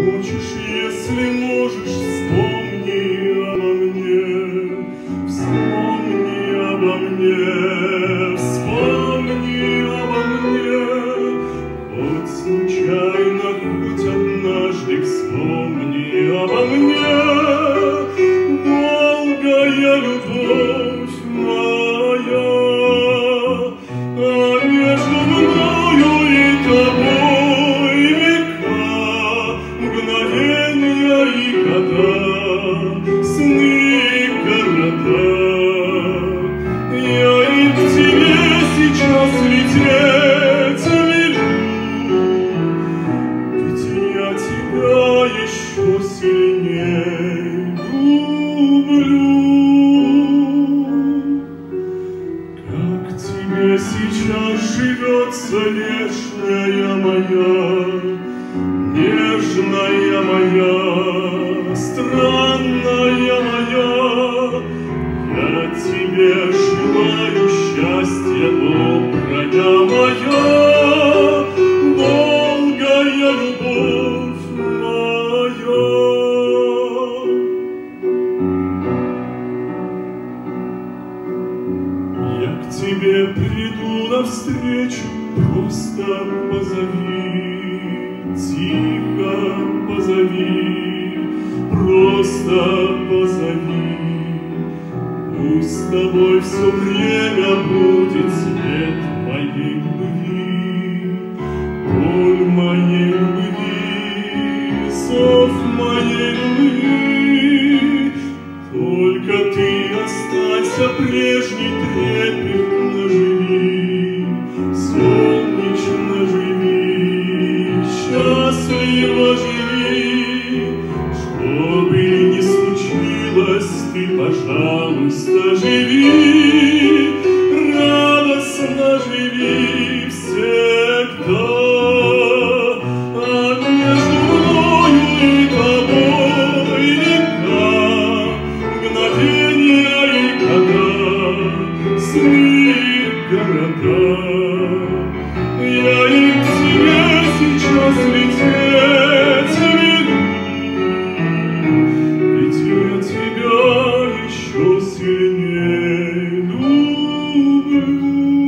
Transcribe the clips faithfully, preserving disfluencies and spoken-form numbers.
Хочешь, если можешь, вспомни обо мне, вспомни обо мне, вспомни обо мне. Хоть случайно, хоть однажды вспомни обо мне. Долгая любовь моя, а между мною и тобой века, мгновенья и года, сны и города. Я и к тебе сейчас лететь велю, ведь я тебя еще сильней люблю. Как тебе сейчас живется, вешняя моя, нежная моя, странная моя? Я тебе желаю счастья, добрая моя, долгая любовь моя. Я к тебе приду навстречу, просто позови, тихо позови, просто позови. Пусть с тобой все время будет свет моей любви, боль моей любви, зов моей любви. Только ты останься прежней, трепетно живи, солнечно живи, счастливо живи. Что бы ни случилось, ты, пожалуйста, живи, радостно живи всегда. А между мною и тобой века, мгновенья и года, сны и города. Я и к тебе сейчас лететь велю, ведь я тебя еще сильней люблю.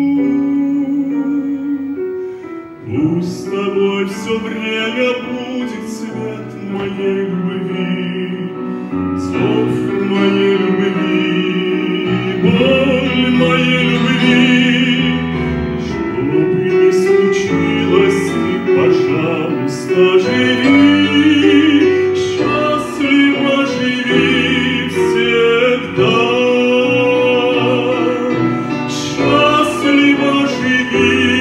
Пусть с тобой все время будет свет моей любви, зов моей любви, боль моей любви. Что бы ни случилось, ты, пожалуйста, живи, счастливо живи всегда, счастливо живи.